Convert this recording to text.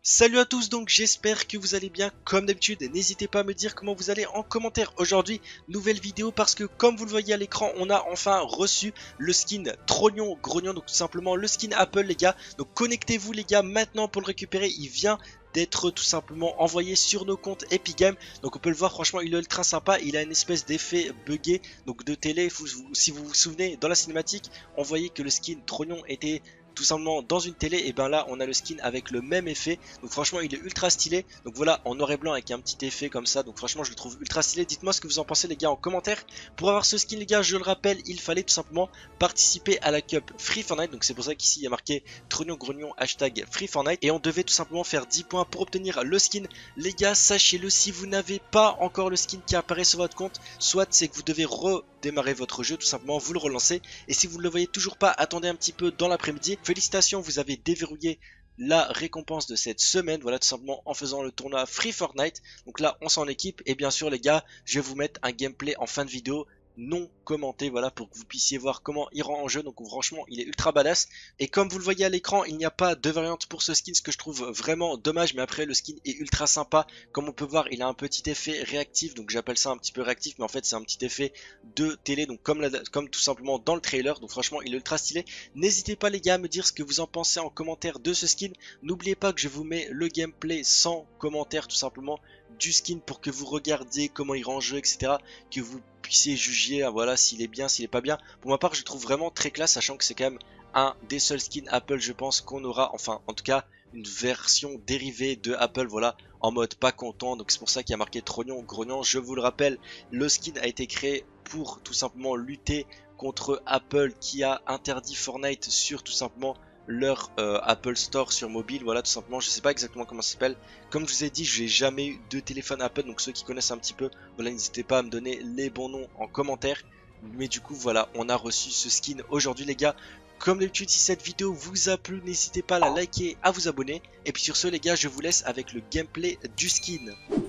Salut à tous, donc j'espère que vous allez bien comme d'habitude. N'hésitez pas à me dire comment vous allez en commentaire. Aujourd'hui, nouvelle vidéo parce que comme vous le voyez à l'écran, on a enfin reçu le skin Trognon Grognon, donc tout simplement le skin Apple les gars. Donc connectez-vous les gars maintenant pour le récupérer, il vient d'être tout simplement envoyé sur nos comptes Epic Games. Donc on peut le voir, franchement il est ultra sympa, il a une espèce d'effet buggé donc de télé. Si vous vous souvenez, dans la cinématique on voyait que le skin Trognon était tout simplement dans une télé, et ben là on a le skin avec le même effet. Donc franchement il est ultra stylé. Donc voilà, en noir et blanc avec un petit effet comme ça. Donc franchement je le trouve ultra stylé. Dites moi ce que vous en pensez les gars en commentaire. Pour avoir ce skin les gars, je le rappelle, il fallait tout simplement participer à la cup Free Fortnite. Donc c'est pour ça qu'ici il y a marqué Trognon Grognon hashtag Free Fortnite. Et on devait tout simplement faire 10 points pour obtenir le skin. Les gars, sachez-le, si vous n'avez pas encore le skin qui apparaît sur votre compte, soit c'est que vous devez redémarrer votre jeu, tout simplement vous le relancez. Et si vous ne le voyez toujours pas, attendez un petit peu dans l'après-midi. Félicitations, vous avez déverrouillé la récompense de cette semaine, voilà, tout simplement en faisant le tournoi Free Fortnite. Donc là on s'en équipe, et bien sûr les gars, je vais vous mettre un gameplay en fin de vidéo non commenté, voilà, pour que vous puissiez voir comment il rend en jeu. Donc franchement il est ultra badass. Et comme vous le voyez à l'écran, il n'y a pas de variante pour ce skin, ce que je trouve vraiment dommage. Mais après le skin est ultra sympa. Comme on peut voir, il a un petit effet réactif, donc j'appelle ça un petit peu réactif, mais en fait c'est un petit effet de télé, donc comme tout simplement dans le trailer. Donc franchement il est ultra stylé. N'hésitez pas les gars à me dire ce que vous en pensez en commentaire de ce skin. N'oubliez pas que je vous mets le gameplay sans commentaire tout simplement du skin pour que vous regardiez comment il rend en jeu, etc. Que vous puissiez juger, voilà, s'il est bien, s'il est pas bien. Pour ma part je le trouve vraiment très classe, sachant que c'est quand même un des seuls skins Apple je pense qu'on aura, enfin en tout cas une version dérivée de Apple, voilà, en mode pas content. Donc c'est pour ça qu'il y a marqué Trognon Grognon. Je vous le rappelle, le skin a été créé pour tout simplement lutter contre Apple qui a interdit Fortnite sur tout simplement leur Apple Store sur mobile, voilà, tout simplement. Je sais pas exactement comment ça s'appelle. Comme je vous ai dit, j'ai jamais eu de téléphone Apple, donc ceux qui connaissent un petit peu, voilà, n'hésitez pas à me donner les bons noms en commentaire. Mais du coup voilà, on a reçu ce skin aujourd'hui les gars. Comme d'habitude, si cette vidéo vous a plu, n'hésitez pas à la liker, à vous abonner. Et puis sur ce les gars, je vous laisse avec le gameplay du skin.